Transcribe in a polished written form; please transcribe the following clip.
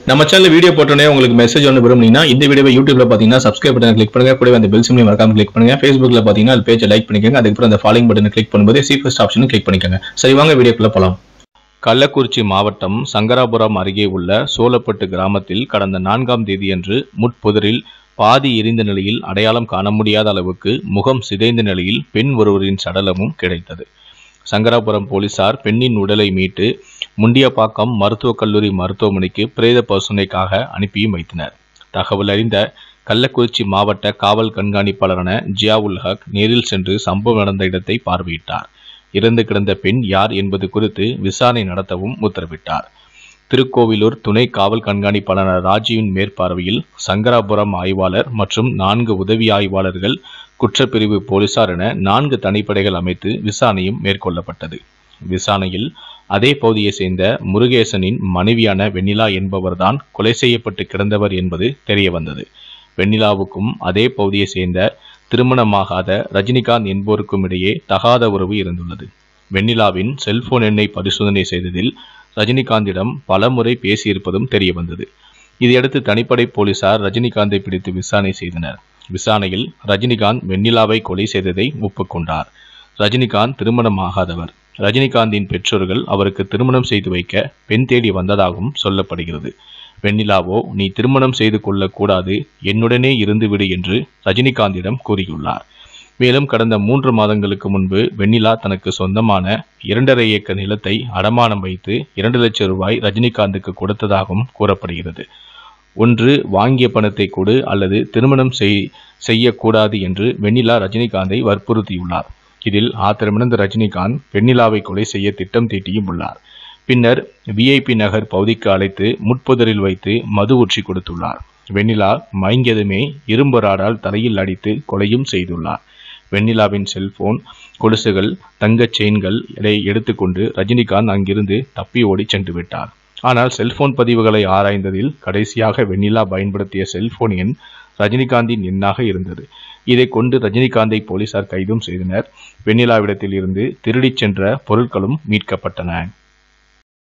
நம்ம channel video போட்டோனே உங்களுக்கு message ஒன்று விரும்புனீங்கன்னா இந்த வீடியோவை யூடியூப்ல பாத்தீங்கன்னா சப்ஸ்கிரைப் பட்டன் கிளிக் பண்ணுங்க, கூடவே அந்த பெல் சிம்லையும் மறக்காம கிளிக் பண்ணுங்க. Facebookல பாத்தீங்கன்னா அது பேஜை லைக் பண்ணிக்கோங்க. அதுக்கப்புறம் அந்த ஃபாலோயிங் பட்டனை கிளிக் பண்ணும்போது சி ஃபர்ஸ்ட் ஆப்ஷனும் கிளிக் பண்ணிக்கோங்க. சரி வாங்க வீடியோக்குள்ள போலாம். கள்ளக்குறிச்சி மாவட்டம் சங்கராபுரம் அருகே உள்ள சோலப்பட்டு கிராமத்தில் கடந்த 4ஆம் தேதியன்று முட்புதரில் பாதி எரிந்த நிலையில் அடையாளம் காண முடியாத அளவுக்கு முகம் சிதைந்த நிலையில் பெண் ஒருவரின் சடலமும் கிடைத்தது. சங்கராபுரம் போலீசார் பெண்ணின் உடலை மீட்டு முண்டியப்பாக்கம் மருத்துவக் கல்லூரி மருத்துவமனைக்கு பிரேத பரிசோதனைக்காக அனுப்பியும் வைத்தனர். தகவல் அறிந்த கள்ளக்குறிச்சி மாவட்ட காவல் கண்காணிப்பாளரான ஜியாவுல் ஹக் நேரில் சென்று சம்பவம் நடந்த இடத்தை பார்வையிட்டார். இறந்து கிடந்த பெண் யார் என்பது குறித்து விசாரணை நடத்தவும் உத்தரவிட்டார். திருக்கோவிலூர் துணை காவல் கண்காணிப்பாளர் ராஜீவின் மேற்பார்வையில் சங்கராபுரம் ஆய்வாளர் மற்றும் 4 உதவி ஆய்வாளர்கள், குற்றப்பிரிவு போலீசார் என 4 தனிப்படைகள் அமைத்து விசாரணையும் மேற்கொள்ளப்பட்டது. விசாரணையில் அதே பகுதியை சேர்ந்த முருகேசனின் மனைவியான வெண்ணிலா என்பவர்தான் கொலை செய்யப்பட்டு கிடந்தவர் என்பது தெரிய வந்தது. வெண்ணிலாவுக்கும் அதே பகுதியை சேர்ந்த திருமணமாகாத ரஜினிகாந்த் என்பவருக்கும் இடையே தகாத உறவு இருந்துள்ளது. வெண்ணிலாவின் செல்போன் எண்ணை பரிசோதனை செய்ததில் ரஜினிகாந்திடம் பலமுறை பேசியிருப்பதும் தெரிய வந்தது. இதையடுத்து தனிப்படை போலீசார் ரஜினிகாந்தை பிடித்து விசாரணை செய்தனர். விசாரணையில் ரஜினிகாந்த் வெண்ணிலாவை கொலை செய்ததை ஒப்புக்கொண்டார். ரஜினிகாந்த் திருமணமாகாதவர். ரஜினிகாந்தின் பெற்றோர்கள் அவருக்கு திருமணம் செய்து வைக்க பெண் தேடி வந்ததாகவும் சொல்லப்படுகிறது. வெண்ணிலாவோ நீ திருமணம் செய்து கொள்ளக்கூடாது, என்னுடனே இருந்துவிடு என்று ரஜினிகாந்திடம் கூறியுள்ளார். மேலும் கடந்த 3 மாதங்களுக்கு முன்பு வெண்ணிலா தனக்கு சொந்தமான 2.5 ஏக்கர் நிலத்தை அடமானம் வைத்து 2 லட்சம் ரூபாய் ரஜினிகாந்துக்கு கொடுத்ததாகவும் கூறப்படுகிறது. ஒன்று வாங்கிய பணத்தை கொடு அல்லது திருமணம் செய்யக்கூடாது என்று வெண்ணிலா ரஜினிகாந்தை வற்புறுத்தியுள்ளார். இதில் ஆத்திரமிழந்த ரஜினிகாந்த் வெண்ணிலாவை கொலை செய்ய திட்டம் தீட்டியும் உள்ளார். பின்னர் VIP நகர் பகுதிக்கு அழைத்து முட்புதரில் வைத்து மது ஊற்றி கொடுத்துள்ளார். வெண்ணிலா மயங்கியதுமே இரும்பு ராடால் தலையில் அடித்து கொலையும் செய்துள்ளார். வெண்ணிலாவின் செல்போன், கொலுசுகள், தங்கச் செயின்கள் எடுத்துக்கொண்டு ரஜினிகாந்த் அங்கிருந்து தப்பி ஓடி சென்று விட்டார். ஆனால் செல்போன் பதிவுகளை ஆராய்ந்ததில் கடைசியாக வெண்ணிலா பயன்படுத்திய செல்போன் எண் ரஜினிகாந்தின் எண்ணாக இருந்தது. இதை கொண்டு ரஜினிகாந்தை போலீசார் கைதும் செய்தனர். வெண்ணிலாவிடத்தில் இருந்து திருடிச் சென்ற பொருட்களும் மீட்கப்பட்டன.